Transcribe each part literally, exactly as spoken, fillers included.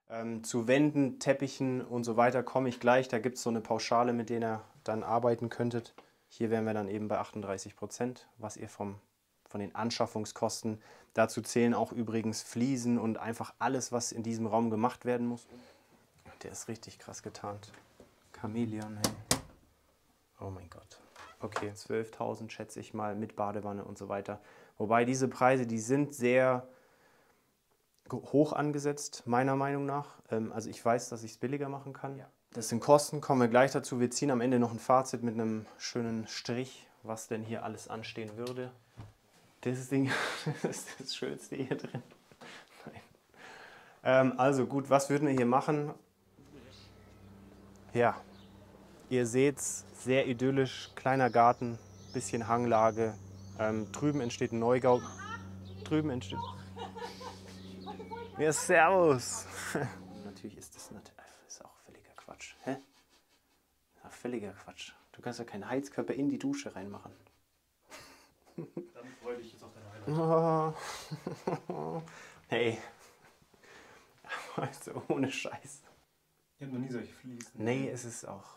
Ähm, zu Wänden, Teppichen und so weiter komme ich gleich. Da gibt es so eine Pauschale, mit der ihr dann arbeiten könntet. Hier wären wir dann eben bei achtunddreißig Prozent, was ihr vom, von den Anschaffungskosten. Dazu zählen auch übrigens Fliesen und einfach alles, was in diesem Raum gemacht werden muss. Der ist richtig krass getarnt. Chamäleon, hey. Oh mein Gott. Okay, zwölftausend schätze ich mal mit Badewanne und so weiter. Wobei diese Preise, die sind sehr hoch angesetzt, meiner Meinung nach. Also ich weiß, dass ich es billiger machen kann. Ja. Das sind Kosten, kommen wir gleich dazu. Wir ziehen am Ende noch ein Fazit mit einem schönen Strich, was denn hier alles anstehen würde. Dieses Ding das ist das Schönste hier drin. Nein. Ähm, also gut, was würden wir hier machen? Ja, ihr seht es, sehr idyllisch, kleiner Garten, bisschen Hanglage. Ähm, drüben entsteht ein Neugau. Drüben entsteht... Ja, servus! Natürlich ist das, nicht, das ist auch völliger Quatsch. Hä? Ja, völliger Quatsch. Du kannst ja keinen Heizkörper in die Dusche reinmachen. Dann freue dich jetzt auf deine Highlight. Oh. Hey. Also ohne Scheiß. Ich habe noch nie solche Fliesen. Nee, es ist auch...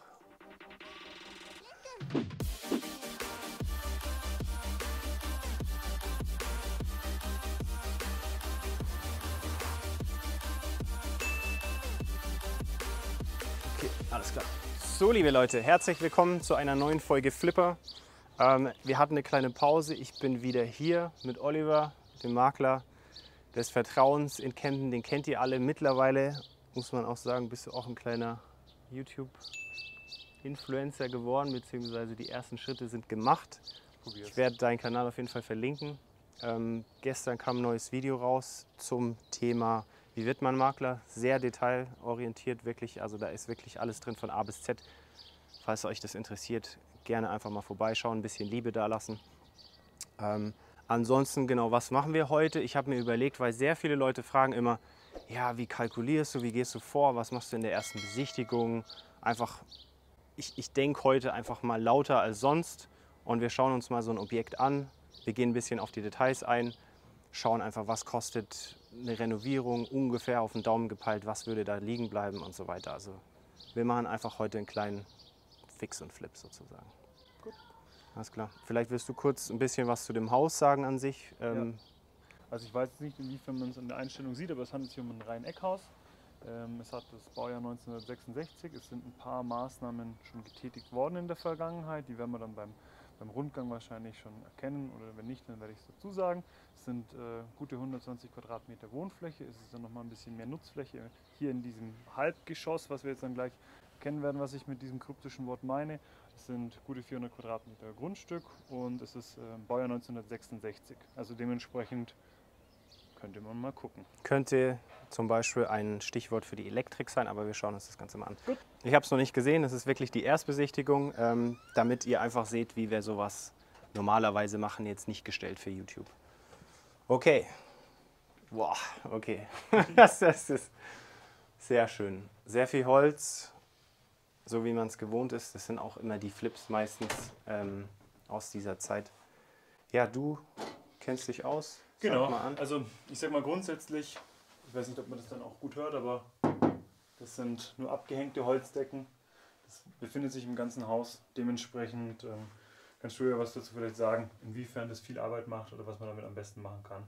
Okay, alles klar. So, liebe Leute, herzlich willkommen zu einer neuen Folge Flipper. Ähm, wir hatten eine kleine Pause. Ich bin wieder hier mit Oliver, dem Makler des Vertrauens in Kempten. Den kennt ihr alle mittlerweile, muss man auch sagen, bist du auch ein kleiner YouTube-Influencer geworden, beziehungsweise die ersten Schritte sind gemacht. Probier's. Ich werde deinen Kanal auf jeden Fall verlinken. Ähm, gestern kam ein neues Video raus zum Thema, wie wird man Makler? Sehr detailorientiert, wirklich. Also da ist wirklich alles drin von A bis Z. Falls euch das interessiert, gerne einfach mal vorbeischauen, ein bisschen Liebe da lassen. Ähm, ansonsten, genau, was machen wir heute? Ich habe mir überlegt, weil sehr viele Leute fragen immer, ja, wie kalkulierst du, wie gehst du vor, was machst du in der ersten Besichtigung? Einfach, ich, ich denke heute einfach mal lauter als sonst und wir schauen uns mal so ein Objekt an. Wir gehen ein bisschen auf die Details ein, schauen einfach, was kostet eine Renovierung, ungefähr auf den Daumen gepeilt, was würde da liegen bleiben und so weiter. Also wir machen einfach heute einen kleinen Fix und Flip sozusagen. Gut. Alles klar. Vielleicht willst du kurz ein bisschen was zu dem Haus sagen an sich. Ähm, Ja. Also ich weiß jetzt nicht, inwiefern man es in der Einstellung sieht, aber es handelt sich um ein Reihen-Eckhaus. Ähm, es hat das Baujahr neunzehnhundertsechsundsechzig. Es sind ein paar Maßnahmen schon getätigt worden in der Vergangenheit. Die werden wir dann beim, beim Rundgang wahrscheinlich schon erkennen oder wenn nicht, dann werde ich es dazu sagen. Es sind äh, gute hundertzwanzig Quadratmeter Wohnfläche. Es ist dann nochmal ein bisschen mehr Nutzfläche hier in diesem Halbgeschoss, was wir jetzt dann gleich kennen werden, was ich mit diesem kryptischen Wort meine. Es sind gute vierhundert Quadratmeter Grundstück und es ist äh, Baujahr neunzehnhundertsechsundsechzig. Also dementsprechend könnte man mal gucken. Könnte zum Beispiel ein Stichwort für die Elektrik sein, aber wir schauen uns das Ganze mal an. Gut. Ich habe es noch nicht gesehen, das ist wirklich die Erstbesichtigung, ähm, damit ihr einfach seht, wie wir sowas normalerweise machen, jetzt nicht gestellt für YouTube. Okay. Boah, okay. das, das ist sehr schön. Sehr viel Holz, so wie man es gewohnt ist. Das sind auch immer die Flips meistens ähm, aus dieser Zeit. Ja, du kennst dich aus. Sag Genau, mal an. also ich sag mal grundsätzlich, ich weiß nicht, ob man das dann auch gut hört, aber das sind nur abgehängte Holzdecken. Das befindet sich im ganzen Haus. Dementsprechend ähm, kannst du ja was dazu vielleicht sagen, inwiefern das viel Arbeit macht oder was man damit am besten machen kann.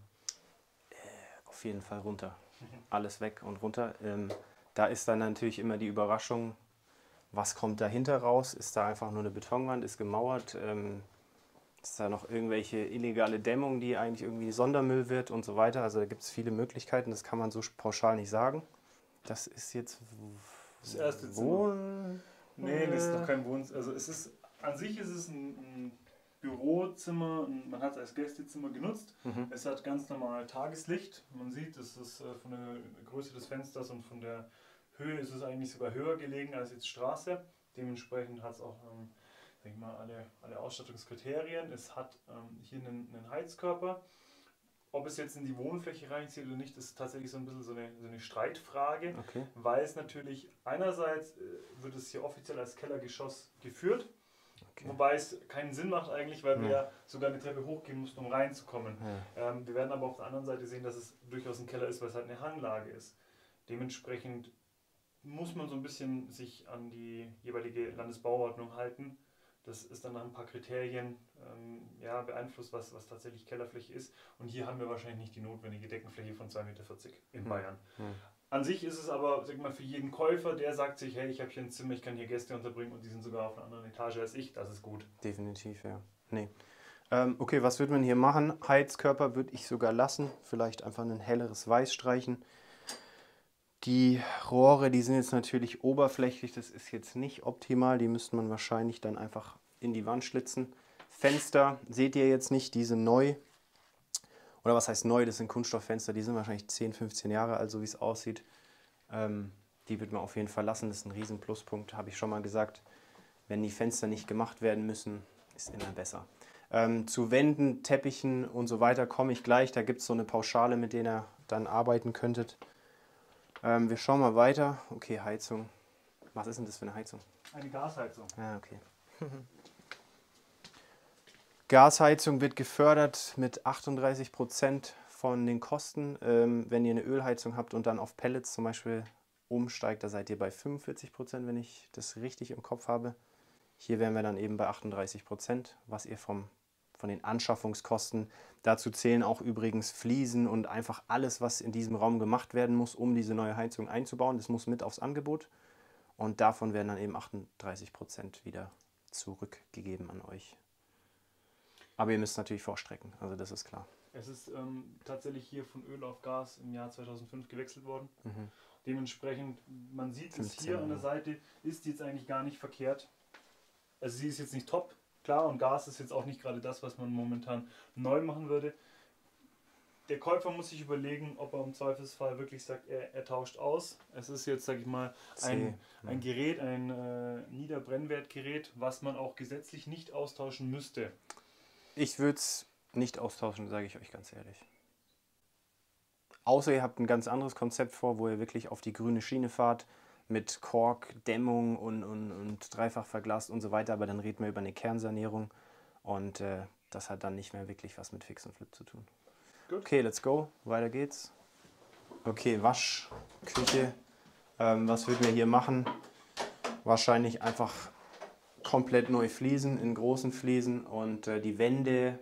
Auf jeden Fall runter. Alles weg und runter. Ähm, da ist dann natürlich immer die Überraschung, was kommt dahinter raus? Ist da einfach nur eine Betonwand, ist gemauert? Ähm, ist da noch irgendwelche illegale Dämmung, die eigentlich irgendwie Sondermüll wird und so weiter? Also da gibt es viele Möglichkeiten, das kann man so pauschal nicht sagen. Das ist jetzt Das erste Zimmer. Wohn... Nee, das ist noch kein Wohnzimmer. Also es ist, an sich ist es ein, ein Bürozimmer, man hat es als Gästezimmer genutzt. Mhm. Es hat ganz normal Tageslicht. Man sieht, es ist äh, von der Größe des Fensters und von der Höhe ist es eigentlich sogar höher gelegen als jetzt Straße. Dementsprechend hat es auch ähm, denke mal, alle, alle Ausstattungskriterien. Es hat ähm, hier einen, einen Heizkörper. Ob es jetzt in die Wohnfläche reinzieht oder nicht, ist tatsächlich so ein bisschen so eine, so eine Streitfrage, Okay. weil es natürlich einerseits äh, wird es hier offiziell als Kellergeschoss geführt, Okay. wobei es keinen Sinn macht eigentlich, weil wir Ja. ja sogar eine Treppe hochgehen mussten, um reinzukommen. Ja. Ähm, wir werden aber auf der anderen Seite sehen, dass es durchaus ein Keller ist, weil es halt eine Hanglage ist. Dementsprechend muss man so ein bisschen sich an die jeweilige Landesbauordnung halten. Das ist dann nach ein paar Kriterien ähm, ja, beeinflusst, was, was tatsächlich Kellerfläche ist. Und hier haben wir wahrscheinlich nicht die notwendige Deckenfläche von zwei Meter vierzig in Bayern. Hm. An sich ist es aber, sag mal, für jeden Käufer, der sagt sich, hey, ich habe hier ein Zimmer, ich kann hier Gäste unterbringen und die sind sogar auf einer anderen Etage als ich, das ist gut. Definitiv, ja. Nee. Ähm, okay, was würde man hier machen? Heizkörper würde ich sogar lassen. Vielleicht einfach ein helleres Weiß streichen. Die Rohre, die sind jetzt natürlich oberflächlich, das ist jetzt nicht optimal. Die müsste man wahrscheinlich dann einfach in die Wand schlitzen. Fenster seht ihr jetzt nicht, die sind neu. Oder was heißt neu? Das sind Kunststofffenster, die sind wahrscheinlich zehn, fünfzehn Jahre alt, so wie es aussieht. Ähm, die wird man auf jeden Fall lassen, das ist ein riesen Pluspunkt, habe ich schon mal gesagt. Wenn die Fenster nicht gemacht werden müssen, ist immer besser. Ähm, zu Wänden, Teppichen und so weiter komme ich gleich. Da gibt es so eine Pauschale, mit der ihr dann arbeiten könntet. Ähm, wir schauen mal weiter. Okay, Heizung. Was ist denn das für eine Heizung? Eine Gasheizung. Ah, okay. Gasheizung wird gefördert mit achtunddreißig Prozent von den Kosten. Ähm, wenn ihr eine Ölheizung habt und dann auf Pellets zum Beispiel umsteigt, da seid ihr bei fünfundvierzig Prozent, wenn ich das richtig im Kopf habe. Hier wären wir dann eben bei achtunddreißig Prozent, was ihr vom, von den Anschaffungskosten, dazu zählen auch übrigens Fliesen und einfach alles, was in diesem Raum gemacht werden muss, um diese neue Heizung einzubauen. Das muss mit aufs Angebot und davon werden dann eben achtunddreißig Prozent wieder zurückgegeben an euch. Aber ihr müsst natürlich vorstrecken, also das ist klar. Es ist ähm, tatsächlich hier von Öl auf Gas im Jahr zweitausendfünf gewechselt worden. Mhm. Dementsprechend, man sieht es fünfzehn hier an der Seite, ist jetzt eigentlich gar nicht verkehrt. Also sie ist jetzt nicht top, klar, und Gas ist jetzt auch nicht gerade das, was man momentan neu machen würde. Der Käufer muss sich überlegen, ob er im Zweifelsfall wirklich sagt, er, er tauscht aus. Es ist jetzt, sage ich mal, ein, ein Gerät, ein äh, Niederbrennwertgerät, was man auch gesetzlich nicht austauschen müsste. Ich würde es nicht austauschen, sage ich euch ganz ehrlich. Außer ihr habt ein ganz anderes Konzept vor, wo ihr wirklich auf die grüne Schiene fahrt, mit Kork, Dämmung und, und, und dreifach verglast und so weiter, aber dann reden wir über eine Kernsanierung und äh, das hat dann nicht mehr wirklich was mit Fix und Flip zu tun. Gut. Okay, let's go, weiter geht's. Okay, Waschküche, ähm, was würden wir hier machen? Wahrscheinlich einfach komplett neu Fliesen, in großen Fliesen und äh, die Wände,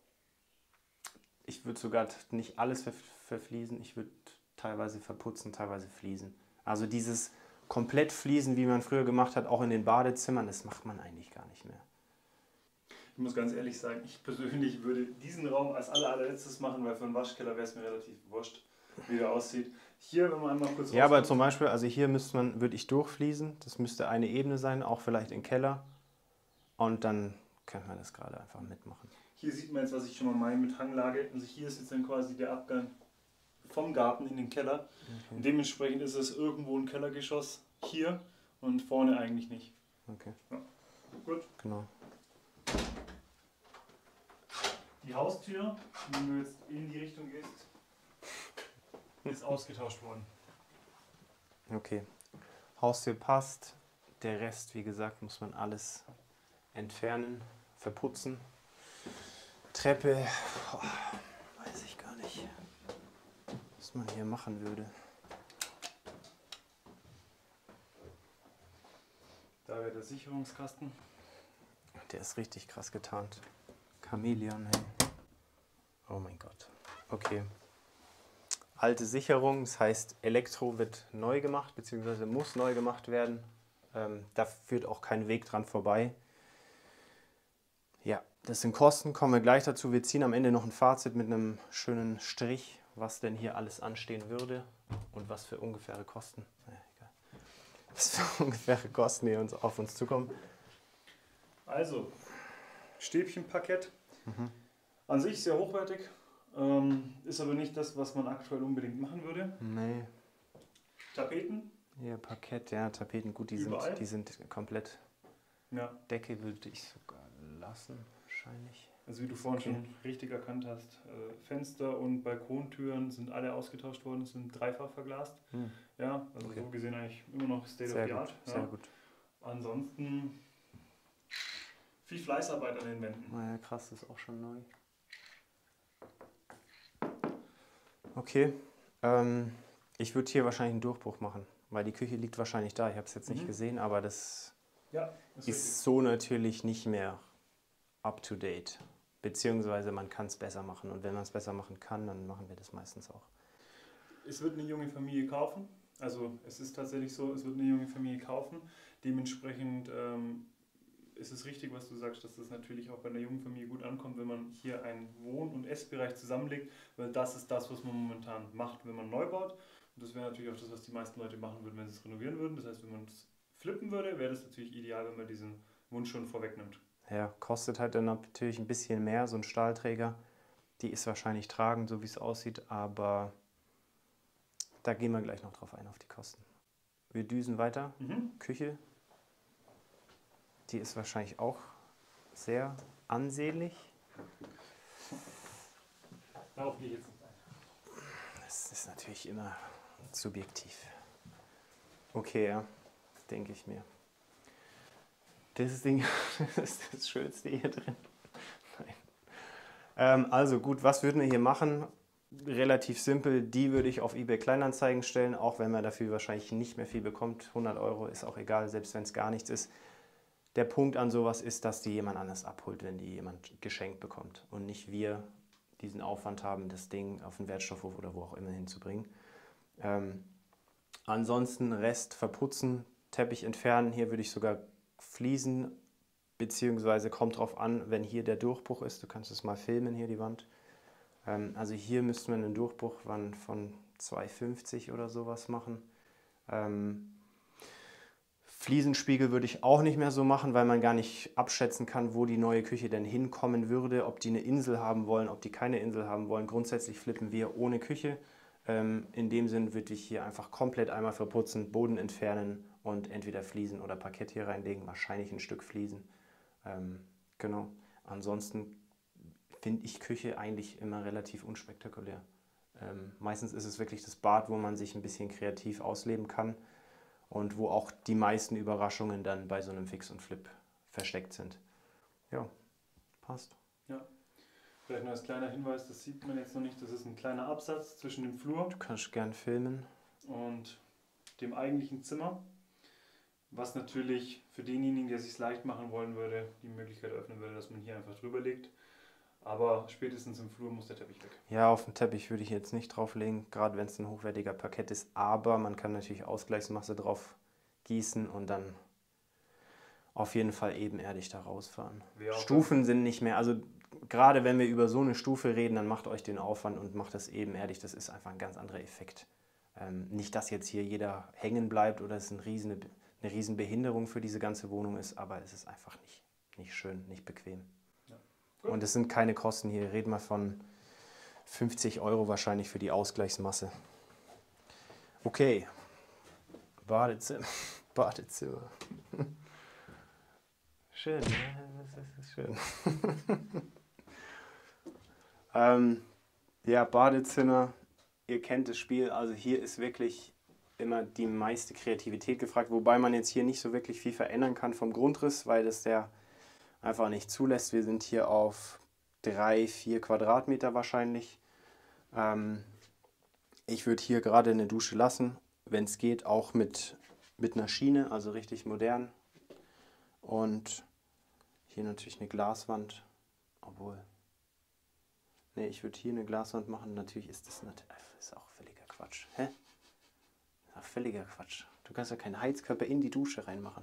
ich würde sogar nicht alles ver verfliesen, ich würde teilweise verputzen, teilweise fließen. Also dieses komplett Fliesen, wie man früher gemacht hat, auch in den Badezimmern, das macht man eigentlich gar nicht mehr. Ich muss ganz ehrlich sagen, ich persönlich würde diesen Raum als aller, allerletztes machen, weil für einen Waschkeller wäre es mir relativ wurscht, wie der aussieht. Hier, wenn man einmal kurz Ja, aber zum Beispiel, also hier müsste man, würde ich durchfliesen, das müsste eine Ebene sein, auch vielleicht im Keller und dann könnte man das gerade einfach mitmachen. Hier sieht man jetzt, was ich schon mal meine mit Hanglage. Also hier ist jetzt dann quasi der Abgang vom Garten in den Keller. Okay. Und dementsprechend ist es irgendwo ein Kellergeschoss hier und vorne eigentlich nicht. Okay. Ja. Gut. Genau. Die Haustür, wenn du jetzt in die Richtung gehst, ist ausgetauscht worden. Okay. Haustür passt. Der Rest, wie gesagt, muss man alles entfernen, verputzen. Treppe, boah, weiß ich gar nicht, was man hier machen würde. Da wäre der Sicherungskasten. Der ist richtig krass getarnt. Chamäleon, hey. Oh mein Gott. Okay. Alte Sicherung, das heißt Elektro wird neu gemacht, beziehungsweise muss neu gemacht werden. Ähm, da führt auch kein Weg dran vorbei. Ja, das sind Kosten, kommen wir gleich dazu. Wir ziehen am Ende noch ein Fazit mit einem schönen Strich, was denn hier alles anstehen würde und was für ungefähre Kosten, ja, egal. Was für ungefähre Kosten hier uns, auf uns zukommen. Also, Stäbchenparkett. Mhm. An sich sehr hochwertig, ähm, ist aber nicht das, was man aktuell unbedingt machen würde. Nee. Tapeten. Ja, Parkett, ja, Tapeten, gut, die Überall. sind, die sind komplett. Ja. Decke würde ich sogar lassen, wahrscheinlich. Also wie du vorhin Okay. schon richtig erkannt hast, äh, Fenster und Balkontüren sind alle ausgetauscht worden, sind dreifach verglast. Hm. Ja, also Okay. so gesehen eigentlich immer noch State Sehr of the gut, Art. sehr Ja. gut. Ansonsten viel Fleißarbeit an den Wänden. Naja, krass, das ist auch schon neu. Okay, ähm, Ich würde hier wahrscheinlich einen Durchbruch machen, weil die Küche liegt wahrscheinlich da. Ich habe es jetzt nicht Mhm. gesehen, aber das Ja, ist ist so natürlich nicht mehr up to date. Beziehungsweise man kann es besser machen. Und wenn man es besser machen kann, dann machen wir das meistens auch. Es wird eine junge Familie kaufen. Also es ist tatsächlich so, es wird eine junge Familie kaufen. Dementsprechend ähm, ist es richtig, was du sagst, dass das natürlich auch bei einer jungen Familie gut ankommt, wenn man hier einen Wohn- und Essbereich zusammenlegt, weil das ist das, was man momentan macht, wenn man neu baut. Und das wäre natürlich auch das, was die meisten Leute machen würden, wenn sie es renovieren würden. Das heißt, wenn man es flippen würde, wäre das natürlich ideal, wenn man diesen Wunsch schon vorwegnimmt. Ja, kostet halt dann natürlich ein bisschen mehr, so ein Stahlträger. Die ist wahrscheinlich tragend, so wie es aussieht, aber da gehen wir gleich noch drauf ein, auf die Kosten. Wir düsen weiter. Mhm. Küche. Die ist wahrscheinlich auch sehr ansehnlich. Darauf gehe ich jetzt nicht ein. Das ist natürlich immer subjektiv. Okay, ja, denke ich mir. Das Ding, das ist das Schönste hier drin. Nein. Ähm, also gut, was würden wir hier machen? Relativ simpel, die würde ich auf eBay Kleinanzeigen stellen, auch wenn man dafür wahrscheinlich nicht mehr viel bekommt. hundert Euro ist auch egal, selbst wenn es gar nichts ist. Der Punkt an sowas ist, dass die jemand anders abholt, wenn die jemand geschenkt bekommt und nicht wir diesen Aufwand haben, das Ding auf den Wertstoffhof oder wo auch immer hinzubringen. Ähm, ansonsten Rest verputzen, Teppich entfernen. Hier würde ich sogar Fliesen, beziehungsweise kommt drauf an, wenn hier der Durchbruch ist. Du kannst es mal filmen, hier die Wand. Ähm, also hier müssten wir einen Durchbruch von zwei fünfzig oder sowas machen. Ähm, Fliesenspiegel würde ich auch nicht mehr so machen, weil man gar nicht abschätzen kann, wo die neue Küche denn hinkommen würde, ob die eine Insel haben wollen, ob die keine Insel haben wollen. Grundsätzlich flippen wir ohne Küche. Ähm, in dem Sinn würde ich hier einfach komplett einmal verputzen, Boden entfernen und entweder Fliesen oder Parkett hier reinlegen, wahrscheinlich ein Stück Fliesen. Ähm, genau. Ansonsten finde ich Küche eigentlich immer relativ unspektakulär. Ähm, meistens ist es wirklich das Bad, wo man sich ein bisschen kreativ ausleben kann. Und wo auch die meisten Überraschungen dann bei so einem Fix und Flip versteckt sind. Ja, passt. Ja. Vielleicht noch als kleiner Hinweis, das sieht man jetzt noch nicht, das ist ein kleiner Absatz zwischen dem Flur Du kannst gern filmen. und dem eigentlichen Zimmer, was natürlich für denjenigen, der es sich leicht machen wollen würde, die Möglichkeit öffnen würde, dass man hier einfach drüber legt. Aber spätestens im Flur muss der Teppich weg. Ja, auf den Teppich würde ich jetzt nicht drauflegen, gerade wenn es ein hochwertiger Parkett ist. Aber man kann natürlich Ausgleichsmasse drauf gießen und dann auf jeden Fall ebenerdig da rausfahren. Stufen sind nicht mehr, also gerade wenn wir über so eine Stufe reden, dann macht euch den Aufwand und macht das ebenerdig. Das ist einfach ein ganz anderer Effekt. Ähm, nicht, dass jetzt hier jeder hängen bleibt oder es ein riesen, eine riesen Behinderung für diese ganze Wohnung ist, aber es ist einfach nicht, nicht schön, nicht bequem. Ja. Und es sind keine Kosten hier. Reden wir von fünfzig Euro wahrscheinlich für die Ausgleichsmasse. Okay. Badezimmer. Badezimmer. Schön, ne? Das ist schön. ähm, ja, Badezimmer. Ihr kennt das Spiel. Also hier ist wirklich immer die meiste Kreativität gefragt. Wobei man jetzt hier nicht so wirklich viel verändern kann vom Grundriss, weil das der einfach nicht zulässt. Wir sind hier auf drei, vier Quadratmeter wahrscheinlich. Ähm, ich würde hier gerade eine Dusche lassen, wenn es geht, auch mit, mit einer Schiene, also richtig modern. Und hier natürlich eine Glaswand, obwohl, nee, ich würde hier eine Glaswand machen. Natürlich ist das, nicht, das ist auch völliger Quatsch. Hä? Ja, völliger Quatsch. Du kannst ja keinen Heizkörper in die Dusche reinmachen.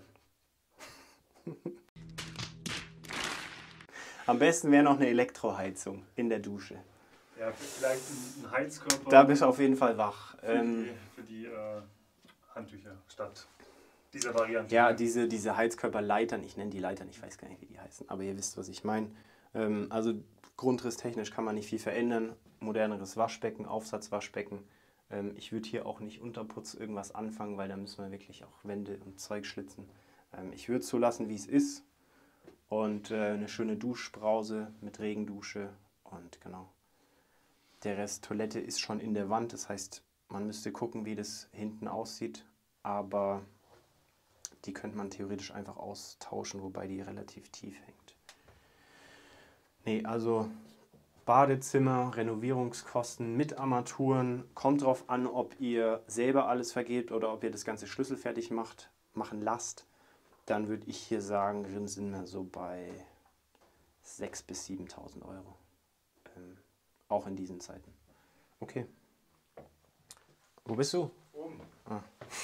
Am besten wäre noch eine Elektroheizung in der Dusche. Ja, vielleicht ein Heizkörper. Da bist du auf jeden Fall wach. Für Ähm, die, für die äh, Handtücher statt dieser Variante. ja, diese, diese Heizkörperleitern, ich nenne die Leitern, ich weiß gar nicht, wie die heißen, aber ihr wisst, was ich meine. Ähm, also grundrisstechnisch kann man nicht viel verändern. Moderneres Waschbecken, Aufsatzwaschbecken. Ähm, ich würde hier auch nicht Unterputz irgendwas anfangen, weil da müssen wir wirklich auch Wände und Zeug schlitzen. Ähm, ich würde es so lassen, wie es ist. Und äh, eine schöne Duschbrause mit Regendusche und genau. Der Rest Toilette ist schon in der Wand, das heißt, man müsste gucken, wie das hinten aussieht, aber die könnte man theoretisch einfach austauschen, wobei die relativ tief hängt. Nee, also Badezimmer, Renovierungskosten mit Armaturen. Kommt drauf an, ob ihr selber alles vergebt oder ob ihr das Ganze schlüsselfertig macht, machen lasst. Dann würde ich hier sagen, sind wir so bei sechstausend bis siebentausend Euro. Ähm, auch in diesen Zeiten. Okay. Wo bist du? Oben. Ah.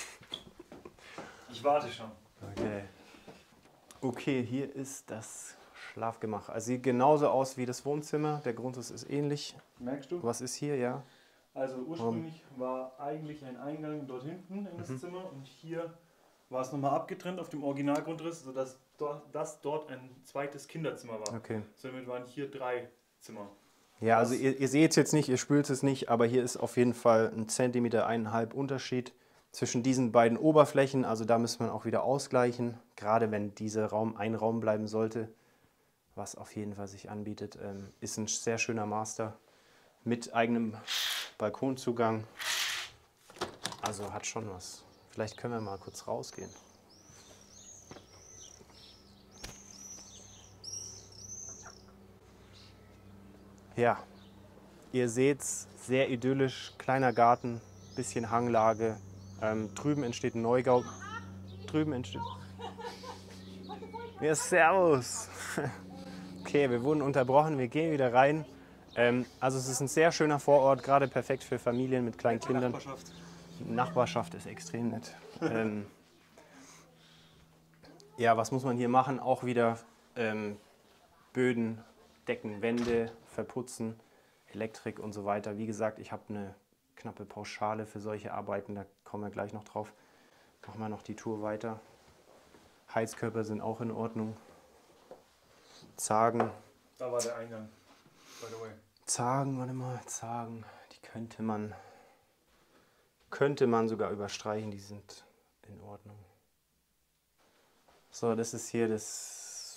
Ich warte schon. Okay. Okay, hier ist das Schlafgemach. Also sieht genauso aus wie das Wohnzimmer. Der Grundriss ist ähnlich. Merkst du? Was ist hier, ja? Also ursprünglich um. war eigentlich ein Eingang dort hinten in das Mhm. Zimmer und hier war es nochmal abgetrennt auf dem Originalgrundriss, sodass dort, das dort ein zweites Kinderzimmer war. Okay. Somit waren hier drei Zimmer. Ja, also ihr, ihr seht es jetzt nicht, ihr spürt es nicht, aber hier ist auf jeden Fall ein Zentimeter, eineinhalb Unterschied zwischen diesen beiden Oberflächen. Also da müssen wir auch wieder ausgleichen, gerade wenn dieser Raum ein Raum bleiben sollte, was auf jeden Fall sich anbietet. Ähm, ist ein sehr schöner Master mit eigenem Balkonzugang. Also hat schon was. Vielleicht können wir mal kurz rausgehen. Ja, ihr seht's, sehr idyllisch, kleiner Garten, bisschen Hanglage. Ähm, drüben entsteht ein Neugau. Drüben entsteht. Ja, servus. Okay, wir wurden unterbrochen, wir gehen wieder rein. Ähm, also es ist ein sehr schöner Vorort, gerade perfekt für Familien mit kleinen Kindern. Nachbarschaft. Nachbarschaft ist extrem nett. ähm, ja, was muss man hier machen? Auch wieder ähm, Böden, Decken, Wände verputzen, Elektrik und so weiter. Wie gesagt, ich habe eine knappe Pauschale für solche Arbeiten, da kommen wir gleich noch drauf. Machen wir noch die Tour weiter. Heizkörper sind auch in Ordnung. Zagen. Da war der Eingang. By the way. Zagen, warte mal, Zagen, die könnte man, könnte man sogar überstreichen, die sind in Ordnung. So, das ist hier das,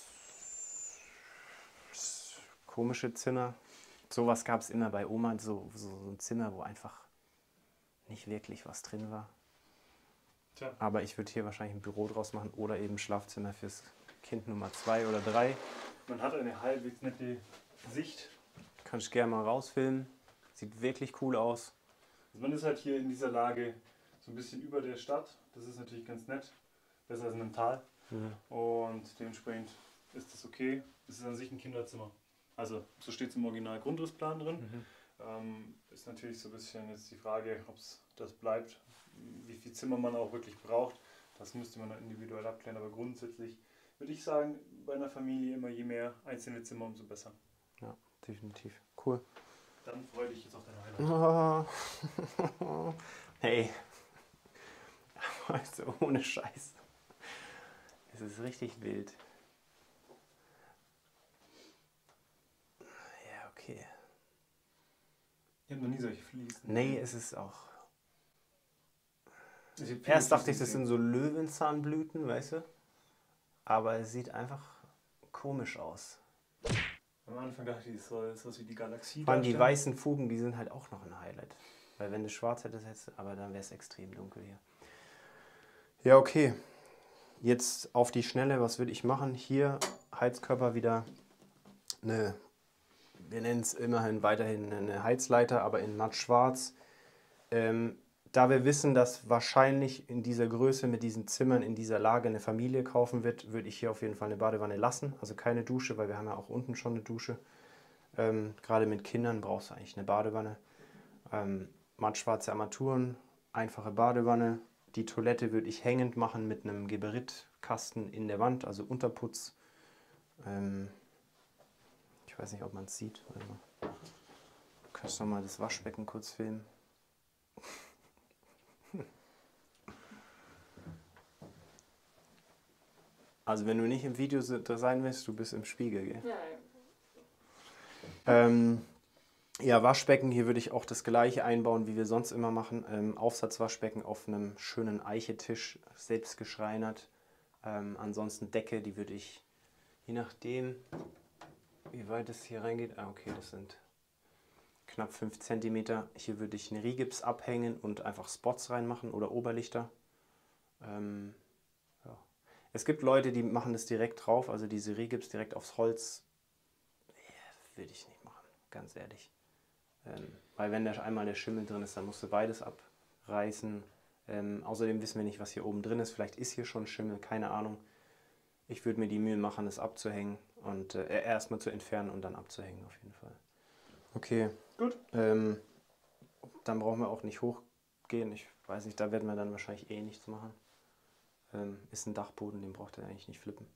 das komische Zimmer. Sowas gab es immer bei Oma, so, so, so ein Zimmer, wo einfach nicht wirklich was drin war. Tja. Aber ich würde hier wahrscheinlich ein Büro draus machen oder eben Schlafzimmer fürs Kind Nummer zwei oder drei. Man hat eine halbwegs nette Sicht. Kannst gerne mal rausfilmen. Sieht wirklich cool aus. Also man ist halt hier in dieser Lage so ein bisschen über der Stadt. Das ist natürlich ganz nett. Besser als in einem Tal. Mhm. Und dementsprechend ist das okay. Es ist an sich ein Kinderzimmer. Also so steht es im Original Grundrissplan drin. Mhm. Ähm, ist natürlich so ein bisschen jetzt die Frage, ob es das bleibt, wie viel Zimmer man auch wirklich braucht. Das müsste man dann individuell abklären. Aber grundsätzlich würde ich sagen, bei einer Familie immer je mehr einzelne Zimmer, umso besser. Ja, definitiv. Cool. Dann freue dich jetzt auf deine Highlight. Oh. Hey. Also ohne Scheiß. Es ist richtig wild. Ja, okay. Ich habe noch nie solche Fliesen. Nee, es ist auch. Ich hab viele Erst dachte ich, Fliesen das sind so Löwenzahnblüten, weißt du? Aber es sieht einfach komisch aus. gesehen. Am Anfang dachte ich, es soll sowas wie die Galaxie Vor allem die darstellen. weißen Fugen, die sind halt auch noch ein Highlight. Weil wenn du schwarz hättest, hättest du- aber dann wäre es extrem dunkel hier. Ja, okay. Jetzt auf die Schnelle, was würde ich machen? Hier Heizkörper wieder eine, wir nennen es immerhin weiterhin eine Heizleiter, aber in matt schwarz. Ähm, da wir wissen, dass wahrscheinlich in dieser Größe mit diesen Zimmern in dieser Lage eine Familie kaufen wird, würde ich hier auf jeden Fall eine Badewanne lassen. Also keine Dusche, weil wir haben ja auch unten schon eine Dusche. Ähm, gerade mit Kindern brauchst du eigentlich eine Badewanne. Ähm, mattschwarze Armaturen, einfache Badewanne. Die Toilette würde ich hängend machen mit einem Geberitkasten in der Wand, also Unterputz. Ähm, ich weiß nicht, ob man es sieht. Warte mal. Du kannst noch mal das Waschbecken kurz filmen. Also wenn du nicht im Video sein willst, du bist im Spiegel, gell? Ja, Ähm, ja, Waschbecken, hier würde ich auch das gleiche einbauen, wie wir sonst immer machen. Ähm, Aufsatzwaschbecken auf einem schönen Eichetisch, selbst geschreinert. Ähm, ansonsten Decke, die würde ich, je nachdem, wie weit es hier reingeht, ah okay, das sind knapp fünf Zentimeter. Hier würde ich einen Rigips abhängen und einfach Spots reinmachen oder Oberlichter. Ähm, ja. Es gibt Leute, die machen das direkt drauf, also diese Rigips direkt aufs Holz. Ja, würde ich nicht machen. ganz ehrlich. Ähm, weil wenn da einmal der Schimmel drin ist, dann musst du beides abreißen. Ähm, außerdem wissen wir nicht, was hier oben drin ist. Vielleicht ist hier schon Schimmel, keine Ahnung. Ich würde mir die Mühe machen, das abzuhängen und äh, erstmal zu entfernen und dann abzuhängen auf jeden Fall. Okay, Gut. Ähm, dann brauchen wir auch nicht hochgehen. Ich weiß nicht, da werden wir dann wahrscheinlich eh nichts machen. Ähm, ist ein Dachboden, den braucht ihr eigentlich nicht flippen.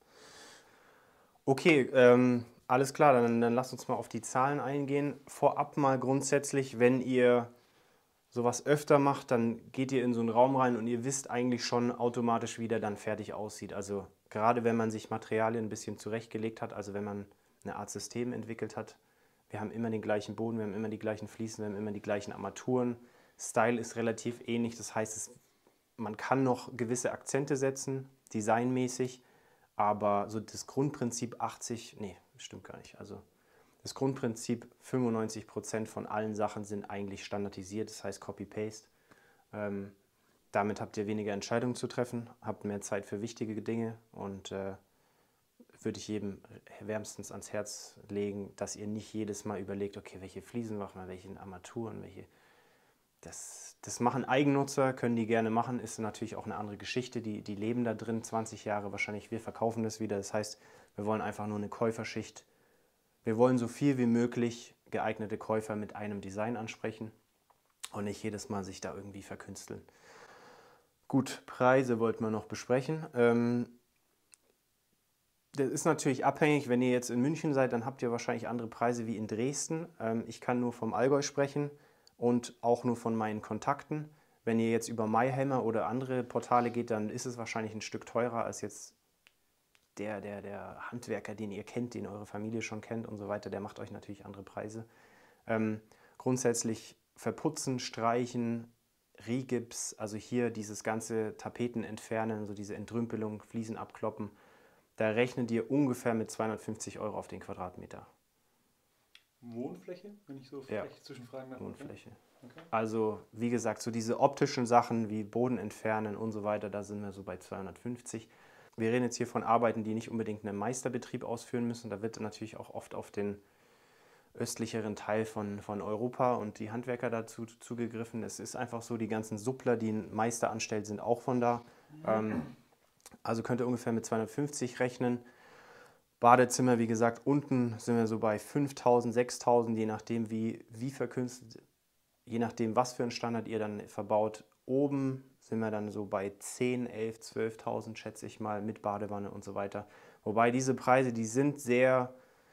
Okay, ähm, alles klar, dann, dann lasst uns mal auf die Zahlen eingehen. Vorab mal grundsätzlich, wenn ihr sowas öfter macht, dann geht ihr in so einen Raum rein und ihr wisst eigentlich schon automatisch, wie der dann fertig aussieht. Also gerade wenn man sich Materialien ein bisschen zurechtgelegt hat, also wenn man eine Art System entwickelt hat, wir haben immer den gleichen Boden, wir haben immer die gleichen Fliesen, wir haben immer die gleichen Armaturen. Style ist relativ ähnlich, das heißt, es, man kann noch gewisse Akzente setzen, designmäßig, aber so das Grundprinzip achtzig, nee, stimmt gar nicht. Also das Grundprinzip fünfundneunzig Prozent von allen Sachen sind eigentlich standardisiert, das heißt Copy-Paste. Ähm, damit habt ihr weniger Entscheidungen zu treffen, habt mehr Zeit für wichtige Dinge und äh, würde ich jedem wärmstens ans Herz legen, dass ihr nicht jedes Mal überlegt, okay, welche Fliesen machen wir, welche Armaturen, welche. Das, das machen Eigennutzer, können die gerne machen, ist natürlich auch eine andere Geschichte. Die, die leben da drin zwanzig Jahre wahrscheinlich, wir verkaufen das wieder. Das heißt, wir wollen einfach nur eine Käuferschicht. Wir wollen so viel wie möglich geeignete Käufer mit einem Design ansprechen und nicht jedes Mal sich da irgendwie verkünsteln. Gut, Preise wollten wir noch besprechen. Ähm, Das ist natürlich abhängig, wenn ihr jetzt in München seid, dann habt ihr wahrscheinlich andere Preise wie in Dresden. Ähm, ich kann nur vom Allgäu sprechen und auch nur von meinen Kontakten. Wenn ihr jetzt über MyHammer oder andere Portale geht, dann ist es wahrscheinlich ein Stück teurer als jetzt der, der, der Handwerker, den ihr kennt, den eure Familie schon kennt und so weiter. Der macht euch natürlich andere Preise. Ähm, grundsätzlich verputzen, streichen, Rigips, also hier dieses ganze Tapeten entfernen, so diese Entrümpelung, Fliesen abkloppen. Da rechnet ihr ungefähr mit zweihundertfünfzig Euro auf den Quadratmeter. Wohnfläche, wenn ich so Ja, frech zwischenfragen darf. Wohnfläche. Okay. Also wie gesagt, so diese optischen Sachen wie Boden entfernen und so weiter, da sind wir so bei zweihundertfünfzig. Wir reden jetzt hier von Arbeiten, die nicht unbedingt einen Meisterbetrieb ausführen müssen. Da wird natürlich auch oft auf den östlicheren Teil von, von Europa und die Handwerker dazu zugegriffen. Es ist einfach so, die ganzen Suppler, die ein Meister anstellt, sind auch von da. Ähm, also könnt ihr ungefähr mit zweihundertfünfzig rechnen. Badezimmer, wie gesagt, unten sind wir so bei fünftausend, sechstausend, je nachdem wie, wie verkünstelt, je nachdem was für einen Standard ihr dann verbaut. Oben sind wir dann so bei zehn, elf, zwölftausend, schätze ich mal, mit Badewanne und so weiter. Wobei diese Preise, die sind sehr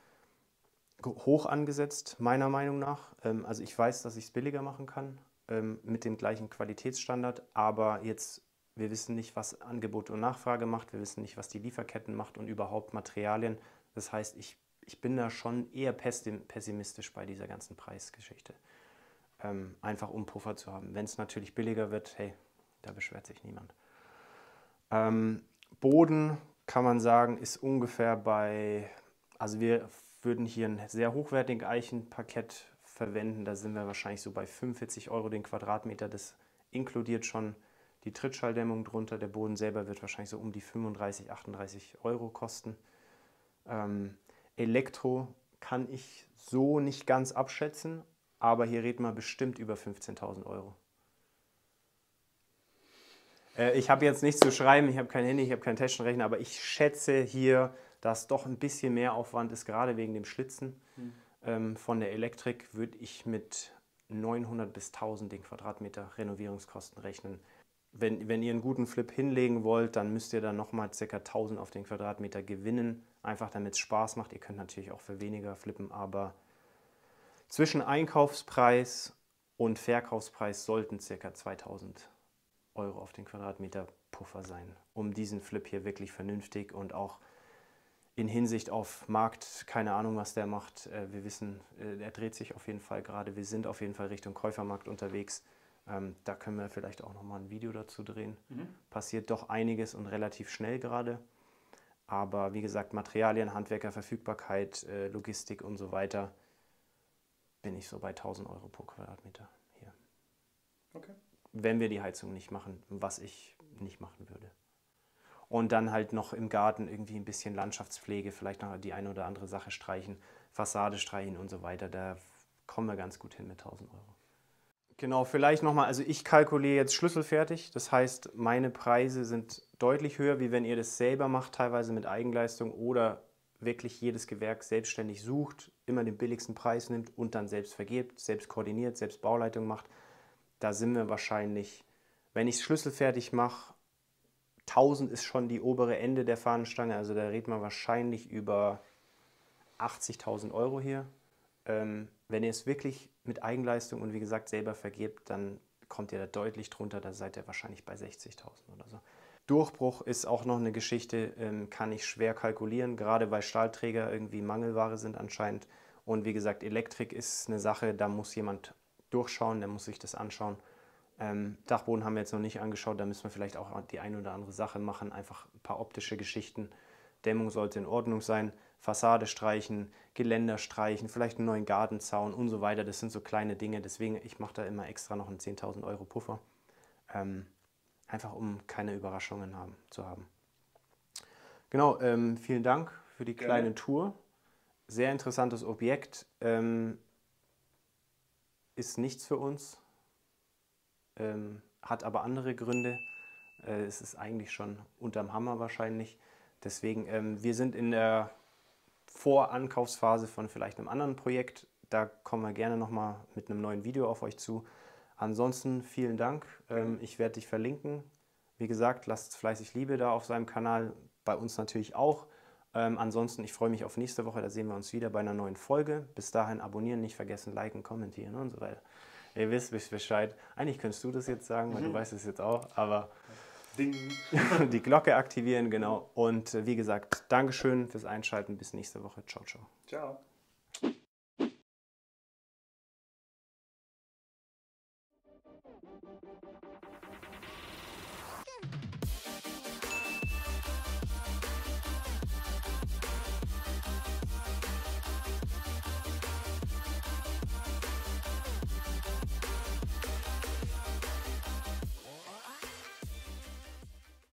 hoch angesetzt, meiner Meinung nach. Also ich weiß, dass ich es billiger machen kann, mit dem gleichen Qualitätsstandard, aber jetzt, wir wissen nicht, was Angebot und Nachfrage macht, wir wissen nicht, was die Lieferketten macht und überhaupt Materialien. Das heißt, ich, ich bin da schon eher pessimistisch bei dieser ganzen Preisgeschichte. Ähm, einfach um Puffer zu haben. Wenn es natürlich billiger wird, hey, da beschwert sich niemand. Ähm, Boden, kann man sagen, ist ungefähr bei, also wir würden hier ein sehr hochwertiges Eichenparkett verwenden, da sind wir wahrscheinlich so bei fünfundvierzig Euro den Quadratmeter, das inkludiert schon die Trittschalldämmung drunter, der Boden selber wird wahrscheinlich so um die fünfunddreißig, achtunddreißig Euro kosten. Ähm, Elektro kann ich so nicht ganz abschätzen, aber hier reden wir bestimmt über fünfzehntausend Euro. Äh, ich habe jetzt nichts zu schreiben, ich habe kein Handy, ich habe keinen Taschenrechner, aber ich schätze hier, dass doch ein bisschen mehr Aufwand ist, gerade wegen dem Schlitzen. Hm. Ähm, von der Elektrik würde ich mit neunhundert bis tausend den Quadratmeter Renovierungskosten rechnen. Wenn, wenn ihr einen guten Flip hinlegen wollt, dann müsst ihr dann nochmal ca. tausend auf den Quadratmeter gewinnen, einfach damit es Spaß macht. Ihr könnt natürlich auch für weniger flippen, aber zwischen Einkaufspreis und Verkaufspreis sollten ca. zweitausend Euro auf den Quadratmeter Puffer sein, um diesen Flip hier wirklich vernünftig und auch in Hinsicht auf Markt, keine Ahnung, was der macht. Wir wissen, er dreht sich auf jeden Fall gerade. Wir sind auf jeden Fall Richtung Käufermarkt unterwegs. Ähm, da können wir vielleicht auch nochmal ein Video dazu drehen. Mhm. Passiert doch einiges und relativ schnell gerade. Aber wie gesagt, Materialien, Handwerker, Verfügbarkeit, äh, Logistik und so weiter, bin ich so bei tausend Euro pro Quadratmeter hier. Okay. Wenn wir die Heizung nicht machen, was ich nicht machen würde. Und dann halt noch im Garten irgendwie ein bisschen Landschaftspflege, vielleicht noch die eine oder andere Sache streichen, Fassade streichen und so weiter. Da kommen wir ganz gut hin mit tausend Euro. Genau, vielleicht nochmal, also ich kalkuliere jetzt schlüsselfertig, das heißt, meine Preise sind deutlich höher, wie wenn ihr das selber macht, teilweise mit Eigenleistung oder wirklich jedes Gewerk selbstständig sucht, immer den billigsten Preis nimmt und dann selbst vergibt, selbst koordiniert, selbst Bauleitung macht. Da sind wir wahrscheinlich, wenn ich es schlüsselfertig mache, tausend ist schon die obere Ende der Fahnenstange, also da redet man wahrscheinlich über achtzigtausend Euro hier. Ähm, wenn ihr es wirklich mit Eigenleistung und wie gesagt selber vergebt, dann kommt ihr da deutlich drunter, da seid ihr wahrscheinlich bei sechzigtausend oder so. Durchbruch ist auch noch eine Geschichte, ähm, kann ich schwer kalkulieren, gerade weil Stahlträger irgendwie Mangelware sind anscheinend. Und wie gesagt, Elektrik ist eine Sache, da muss jemand durchschauen, der muss sich das anschauen. Ähm, Dachboden haben wir jetzt noch nicht angeschaut, da müssen wir vielleicht auch die eine oder andere Sache machen, einfach ein paar optische Geschichten. Dämmung sollte in Ordnung sein, Fassade streichen, Geländer streichen, vielleicht einen neuen Gartenzaun und so weiter. Das sind so kleine Dinge, deswegen ich mache da immer extra noch einen zehntausend Euro Puffer. Ähm, einfach um keine Überraschungen haben, zu haben. Genau, ähm, vielen Dank für die kleine Gerne. Tour. Sehr interessantes Objekt. Ähm, ist nichts für uns, ähm, hat aber andere Gründe. Äh, es ist eigentlich schon unterm Hammer wahrscheinlich. Deswegen, ähm, wir sind in der Vorankaufsphase von vielleicht einem anderen Projekt. Da kommen wir gerne nochmal mit einem neuen Video auf euch zu. Ansonsten vielen Dank. Ähm, ich werde dich verlinken. Wie gesagt, lasst fleißig Liebe da auf seinem Kanal. Bei uns natürlich auch. Ähm, ansonsten, ich freue mich auf nächste Woche. Da sehen wir uns wieder bei einer neuen Folge. Bis dahin abonnieren, nicht vergessen, liken, kommentieren und so weiter. Ihr wisst Bescheid. Eigentlich könntest du das jetzt sagen, weil mhm. du weißt es jetzt auch. Aber Ding. Die Glocke aktivieren, genau. Und äh, wie gesagt, Dankeschön fürs Einschalten. Bis nächste Woche. Ciao, ciao. Ciao.